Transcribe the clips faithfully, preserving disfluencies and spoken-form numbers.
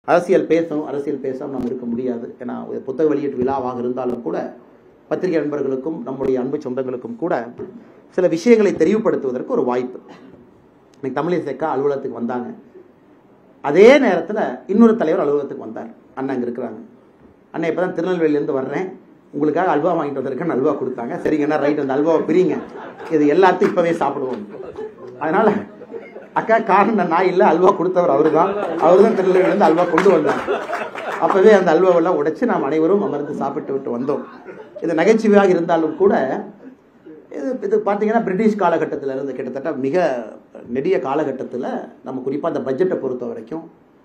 அரசியல் பேசும் அரசியல் பேசாமல் நம்ம இருக்க முடியாது. ஏன்னா புத்தக வெளியீட்டு விழாவாக இருந்தாலும் கூட பத்திரிகை நண்பர்களுக்கும் நம்முடைய அன்பு சொந்தங்களுக்கும் கூட சில விஷயங்களை தெளிவுபடுத்துவதற்கு ஒரு வாய்ப்பு. இன்னைக்கு தமிழிசைக்கா அலுவலகத்துக்கு வந்தாங்க. அதே நேரத்தில் இன்னொரு தலைவர் அலுவலகத்துக்கு வந்தார். அண்ணா இங்கே இருக்கிறாங்க. அண்ணா இப்போ தான் திருநெல்வேலியிலேருந்து வர்றேன், உங்களுக்காக அல்வா வாங்கிட்டு வந்திருக்கேன்னு அல்வா கொடுத்தாங்க. சரிங்கண்ணா, ரைட், அந்த அல்வாவை பிரிங்க, இது எல்லாத்தையும் இப்போவே சாப்பிடுவோம். அதனால் அக்கா காரணம் நான் இல்லை, அல்வா கொடுத்தவர் அவரு தான். அவரு தான் திருநெல்வேலியிலேருந்து அல்வா கொண்டு வந்தாங்க. அப்போவே அந்த அல்வாவெல்லாம் உடைச்சு நாம் அனைவரும் அமர்ந்து சாப்பிட்டு விட்டு வந்தோம். இது நகைச்சுவையாக இருந்தாலும் கூட இது இது பார்த்தீங்கன்னா பிரிட்டிஷ் காலகட்டத்தில் இருந்து கிட்டத்தட்ட மிக நெடிய காலகட்டத்தில் நம்ம குறிப்பாக அந்த பட்ஜெட்டை பொறுத்த வரைக்கும்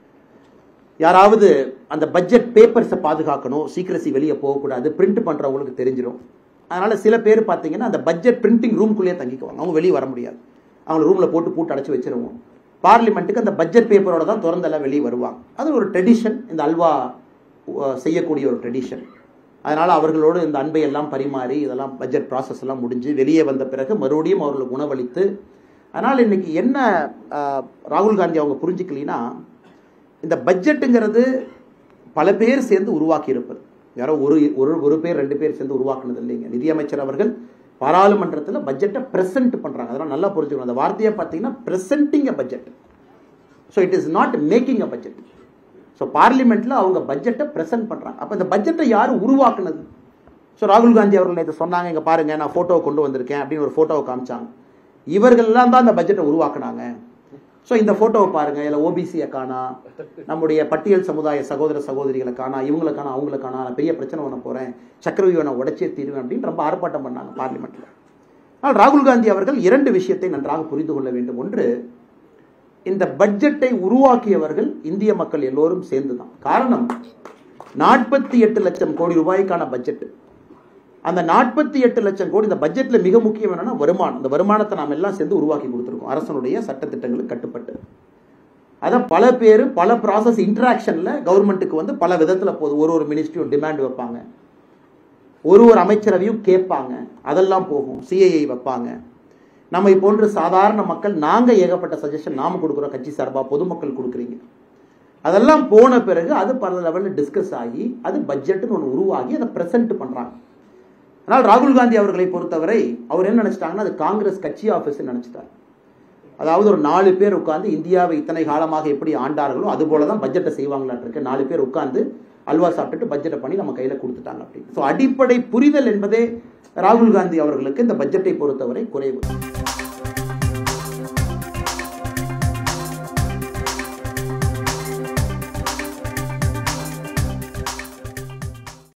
யாராவது அந்த பட்ஜெட் பேப்பர்ஸை பாதுகாக்கணும், சீக்கிரசி வெளியே போகக்கூடாது, பிரிண்ட் பண்ணுறவங்களுக்கு தெரிஞ்சிடும். அதனால் சில பேர் பார்த்தீங்கன்னா அந்த பட்ஜெட் பிரிண்டிங் ரூம்குள்ளேயே தங்கிக்குவாங்க. அவங்க வெளியே வர முடியாது. அவங்க ரூமில் போட்டு பூட்டு அடைச்சி வச்சிருவோம். பார்லிமெண்ட்டுக்கு அந்த பட்ஜெட் பேப்பரோட தான் திறந்தெல்லாம் வெளியே வருவாங்க. அது ஒரு ட்ரெடிஷன், இந்த அல்வா செய்யக்கூடிய ஒரு ட்ரெடிஷன். அதனால் அவர்களோடு இந்த அன்பை எல்லாம் பரிமாறி இதெல்லாம் பட்ஜெட் ப்ராசஸ் எல்லாம் முடிஞ்சு வெளியே வந்த பிறகு மறுபடியும் அவர்களுக்கு உணவளித்து. அதனால் இன்னைக்கு என்ன ராகுல் காந்தி அவங்க புரிஞ்சுக்கலினா, இந்த பட்ஜெட்டுங்கிறது பல பேர் சேர்ந்து உருவாக்கி இருப்பது. யாரோ ஒரு ஒரு ஒரு பேர் ரெண்டு பேர் சேர்ந்து உருவாக்குனது இல்லைங்க. நிதியமைச்சர் அவர்கள் பாராளுமன்றத்தில் பட்ஜெட்டை பிரசன்ட் பண்ணுறாங்க. அதெல்லாம் நல்லா புரிஞ்சுக்கணும். அந்த வார்த்தையை பார்த்தீங்கன்னா presenting a budget. So it is not making a budget. So பார்லிமெண்ட்டில் அவங்க பட்ஜெட்டை ப்ரெசென்ட் பண்ணுறாங்க. அப்போ இந்த பட்ஜெட்டை யார் உருவாக்குனது? ஸோ ராகுல் காந்தி அவர்கள் இதை சொன்னாங்க, இங்கே பாருங்கள் நான் ஃபோட்டோவை கொண்டு வந்திருக்கேன் அப்படின்னு ஒரு ஃபோட்டோவை காமிச்சாங்க. இவர்கள்லாம் தான் இந்த பட்ஜெட்டை உருவாக்குனாங்க. ஸோ இந்த ஃபோட்டோவை பாருங்கள், இதில் ஓபிசியை காணா, நம்முடைய பட்டியல் சமுதாய சகோதர சகோதரிகளை காணா, இவங்களை காணா, அவங்களை காணா, நான் பெரிய பிரச்சனை பண்ண போகிறேன், சக்கரவியூவை நான் உடைச்சே தீருவேன் அப்படின்னு ரொம்ப ஆர்ப்பாட்டம் பண்ணாங்க பார்லிமெண்ட்டில். ஆனால் ராகுல் காந்தி அவர்கள் இரண்டு விஷயத்தை நன்றாக புரிந்து கொள்ள வேண்டும். ஒன்று, இந்த பட்ஜெட்டை உருவாக்கியவர்கள் இந்திய மக்கள் எல்லோரும் சேர்ந்துதான். காரணம், நாற்பத்தி எட்டு லட்சம் கோடி ரூபாய்க்கான பட்ஜெட். அந்த நாற்பத்தி எட்டு லட்சம் கோடி, இந்த பட்ஜெட்ல மிக முக்கியம் என்னன்னா வருமானம். இந்த வருமானத்தை நாம் எல்லாம் சேர்ந்து உருவாக்கி கொடுத்துருக்கோம் அரசனுடைய சட்டத்திட்டங்களுக்கு கட்டுப்பட்டு. அதை பல பேர் பல ப்ராசஸ் இன்டராக்ஷன்ல கவர்மெண்ட்டுக்கு வந்து பல விதத்தில் போகுது. ஒரு ஒரு மினிஸ்ட்ரியும் டிமாண்ட் வைப்பாங்க, ஒரு ஒரு அமைச்சரவையும் கேட்பாங்க, அதெல்லாம் போகும். சிஐஐ வைப்பாங்க. நம்மை போன்ற சாதாரண மக்கள் நாங்கள் ஏகப்பட்ட சஜஷன் நாம கொடுக்குறோம், கட்சி சார்பாக பொதுமக்கள் கொடுக்குறீங்க. அதெல்லாம் போன பிறகு அது பல லெவலில் டிஸ்கஸ் ஆகி அது பட்ஜெட்டுன்னு ஒன்று உருவாகி அதை ப்ரெசென்ட் பண்ணுறாங்க. ஆனால் ராகுல் காந்தி அவர்களை பொறுத்தவரை அவர் என்ன நினைச்சிட்டாங்கன்னா, அது காங்கிரஸ் கட்சி ஆஃபீஸ் நினைச்சிட்டார். அதாவது ஒரு நாலு பேர் உட்கார்ந்து இந்தியாவை இத்தனை காலமாக எப்படி ஆண்டார்களோ அது போல தான் பட்ஜெட்டை செய்வாங்களாட்டு இருக்கு. நாலு பேர் உட்கார்ந்து அல்வா சாப்பிட்டுட்டு பட்ஜெட்டை பண்ணி நம்ம கையில் கொடுத்துட்டாங்க அப்படின்னு. ஸோ அடிப்படை புரிதல் என்பதே ராகுல் காந்தி அவர்களுக்கு இந்த பட்ஜெட்டை பொறுத்தவரை குறைவு.